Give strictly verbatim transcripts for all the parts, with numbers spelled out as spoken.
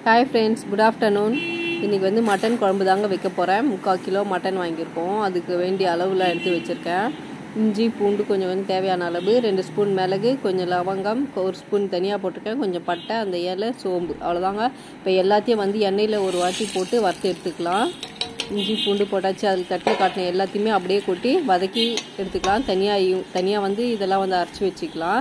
Hi friends, good afternoon. இன்னைக்கு வந்து mutton குழம்பு தாங்க வைக்க போறேன். முக்கால் கிலோ மட்டன் வாங்கியிருக்கோம். அதுக்கு வேண்டிய அளவுல எடுத்து வச்சிருக்கேன். இஞ்சி பூண்டு கொஞ்சம் கொஞ்சம் தேவையான அளவு, ரெண்டு ஸ்பூன் மிளகு, கொஞ்சம் லவங்கம், ஒரு ஸ்பூன் தனியா போட்டுருக்கேன், கொஞ்சம் பட்டை, அந்த ஏலை, சோம்பு. அவ்வளவுதாங்க. இப்போ எல்லாத்தையும் வந்து எண்ணெயில ஒரு வாட்டி போட்டு வறுத்து எடுத்துக்கலாம். இஞ்சி பூண்டு போட்டாச்சு, அதில் தட்டில் காட்டின எல்லாத்தையுமே அப்படியே கொட்டி வதக்கி எடுத்துக்கலாம். தனியாக தனியாக வந்து இதெல்லாம் வந்து அரைச்சி வச்சுக்கலாம்.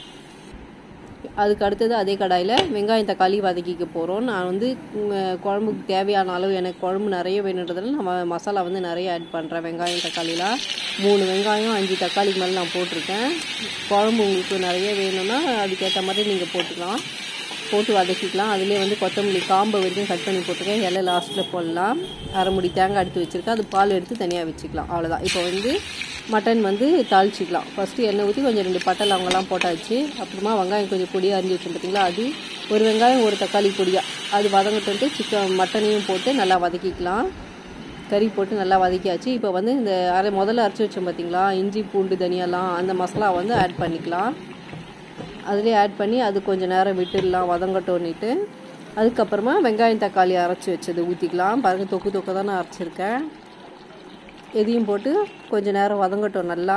அதுக்கு அடுத்தது அதே கடாயில் வெங்காயம் தக்காளி வதக்கிக்க போகிறோம். நான் வந்து குழம்புக்கு தேவையான அளவு, எனக்கு குழம்பு நிறைய வேணுன்றதுனால நான் மசாலா வந்து நிறைய ஆட் பண்ணுறேன். வெங்காயம் தக்காளிலாம் மூணு வெங்காயம் அஞ்சு தக்காளிக்கு மேலே நான் போட்டிருக்கேன். குழம்பு உங்களுக்கு நிறைய வேணும்னா அதுக்கேற்ற மாதிரி நீங்கள் போட்டுக்கலாம், போட்டு வதக்கிக்கலாம். அதுலேயே வந்து கொத்தமல்லி காம்பை வரைக்கும் கட் பண்ணி போட்டுருக்கேன். இலை லாஸ்ட்டில் போடலாம். அரை முடி தேங்காய் எடுத்து வச்சுருக்கேன், அது பால் எடுத்து தனியாக வச்சுக்கலாம். அவ்வளோதான். இப்போ வந்து மட்டன் வந்து தாளிச்சிக்கலாம். ஃபஸ்ட்டு எண்ணெய் ஊற்றி கொஞ்சம் ரெண்டு பட்டை லவங்கெல்லாம் போட்டாச்சு. அப்புறமா வெங்காயம் கொஞ்சம் பொடியாக அரிஞ்சு வச்சு பார்த்தீங்களா, அது ஒரு வெங்காயம் ஒரு தக்காளி பொடியாக அது வதங்கிட்டு சிக்கன் மட்டனையும் போட்டு நல்லா வதக்கிக்கலாம். கறி போட்டு நல்லா வதக்கியாச்சு. இப்போ வந்து இந்த அரை முதல்ல அரைச்சி வச்சோம் பார்த்தீங்களா, இஞ்சி பூண்டு தனியாலாம், அந்த மசாலா வந்து ஆட் பண்ணிக்கலாம். அதிலே ஆட் பண்ணி அது கொஞ்சம் நேரம் விட்டுடலாம் வதங்கட்டோன்னிட்டு. அதுக்கப்புறமா வெங்காயம் தக்காளி அரைச்சி வச்சது ஊற்றிக்கலாம். பாருங்கள், தொக்கு தொக்கு தான் நான் அரைச்சிருக்கேன். எதையும் போட்டு கொஞ்சம் நேரம் வதங்கட்டும். நல்லா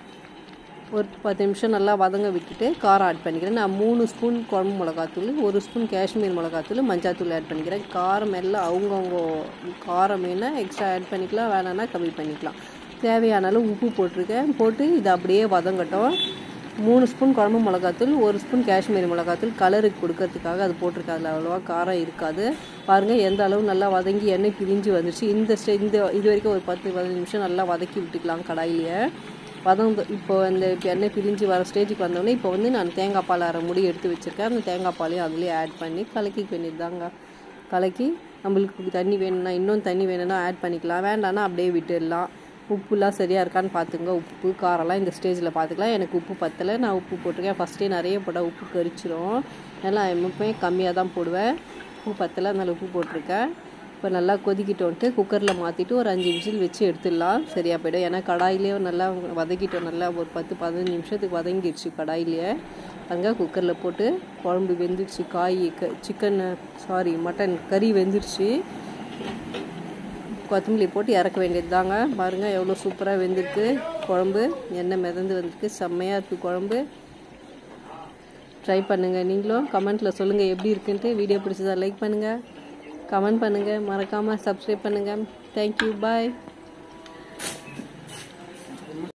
ஒரு பத்து நிமிஷம் நல்லா வதங்க விட்டுட்டு காரம் ஆட் பண்ணிக்கிறேன். நான் மூணு ஸ்பூன் குழம்பு மிளகாத்தூள், ஒரு ஸ்பூன் காஷ்மீர் மிளகாத்தூள், மஞ்சாத்தூள் ஆட் பண்ணிக்கிறேன். காரம் எல்லாம் அவங்கவுங்க காரம் வேணா எக்ஸ்ட்ரா ஆட் பண்ணிக்கலாம், வேணான்னா கம்மி பண்ணிக்கலாம். தேவையான அளவு உப்பு போட்டிருக்கேன். போட்டு இதை அப்படியே வதங்கட்டும். மூணு ஸ்பூன் குழம்பு மிளகாத்தூள், ஒரு ஸ்பூன் காஷ்மீரி மிளகாத்தூள் கலருக்கு கொடுக்கறதுக்காக அது போட்டிருக்கேன். அதில் அவ்வளோவா காரம் இருக்காது. பாருங்கள் எந்த அளவு நல்லா வதங்கி எண்ணெய் பிரிஞ்சு வந்துடுச்சு. இந்த ஸ்டே இந்த இது வரைக்கும் ஒரு பத்து பதினஞ்சு நிமிஷம் நல்லா வதக்கி விட்டுக்கலாம் கடாயிலேயே. வதங்க இப்போ இந்த எண்ணெய் பிரிஞ்சு வர ஸ்டேஜுக்கு வந்தோடனே இப்போ வந்து நான் தேங்காய் பால் அரை முடி எடுத்து வச்சுருக்கேன். அந்த தேங்காய் பாலையும் அதுலேயே ஆட் பண்ணி கலக்கி வேண்டியது தாங்க. கலக்கி நம்மளுக்கு தண்ணி வேணும்னா இன்னும் தண்ணி வேணும்னா ஆட் பண்ணிக்கலாம், வேண்டாம்னா அப்படியே விட்டுடலாம். உப்புலாம் சரியாக இருக்கான்னு பார்த்துங்க. உப்பு காரம்லாம் இந்த ஸ்டேஜில் பார்த்துக்கலாம். எனக்கு உப்பு பத்தலை, நான் உப்பு போட்டிருக்கேன். ஃபஸ்ட்டே நிறைய போட்டால் உப்பு கரிச்சிரும், அதனால் எப்பவுமே கம்மியாக தான் போடுவேன். உப்பு பத்தலை, அதனால் உப்பு போட்டிருக்கேன். இப்போ நல்லா கொதிக்கிட்டோன்ட்டு குக்கரில் மாற்றிட்டு ஒரு அஞ்சு விசில் வச்சு எடுத்துடலாம், சரியாக போய்டும். ஏன்னா கடாயிலேயே நல்லா வதக்கிட்டோம். நல்லா ஒரு பத்து பதினஞ்சு நிமிஷத்துக்கு வதங்கிடுச்சு கடாயிலேயே. அங்கே குக்கரில் போட்டு குழம்பு வெந்துடுச்சு. காய் க சிக்கன் சாரி மட்டன் கறி வெந்துடுச்சு. கொத்தமல்லி போட்டு இறக்க வேண்டியது தாங்க. பாருங்கள் எவ்வளோ சூப்பராக வெந்திருக்கு குழம்பு. எண்ணெய் மிதந்து வந்திருக்கு, செம்மையாக இருக்குது குழம்பு. ட்ரை பண்ணுங்கள். நீங்களும் கமெண்ட்டில் சொல்லுங்கள் எப்படி இருக்குன்ட்டு. வீடியோ பிடிச்சதா லைக் பண்ணுங்கள், கமெண்ட் பண்ணுங்கள், மறக்காமல் சப்ஸ்கிரைப் பண்ணுங்கள். தேங்க்யூ, பாய்.